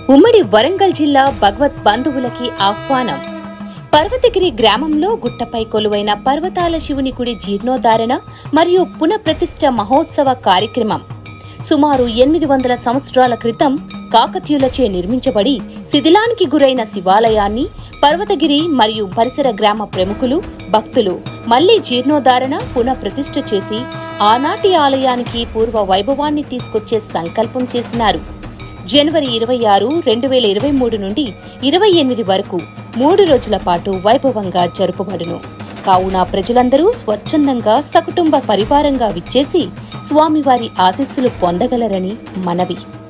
ఉమ్మడి వరంగల్ జిల్లా భగవత్ బంధువులకి ఆహ్వానం. పర్వతగిరి గ్రామంలో గుట్టపై కొలువైన పర్వతాల శివుని గుడి జీర్ణోద్ధారణ మరియు పునఃప్రతిష్ఠ మహోత్సవ కార్యక్రమం సుమారు 800 సంవత్సరాల క్రితం కాకతీయులచే నిర్మించబడి శిథిలానికి గురైన శివాలయాన్ని పర్వతగిరి మరియు పరిసర గ్రామ ప్రముఖులు, భక్తులు మళ్లీ జీర్ణోద్ధారణ పునఃప్రతిష్ఠ చేసి ఆనాటి ఆలయానికి పూర్వ వైభవాన్ని తీసుకొచ్చే సంకల్పం చేసినారు. జనవరి 26, 2023 నుండి 28 వరకు 3 రోజుల పాటు వైభవంగా జరుపబడును. కావున ప్రజలందరూ స్వచ్ఛందంగా సకుటుంబ పరివారంగా విచ్చేసి స్వామివారి ఆశీస్సులు పొందగలరని మనవి.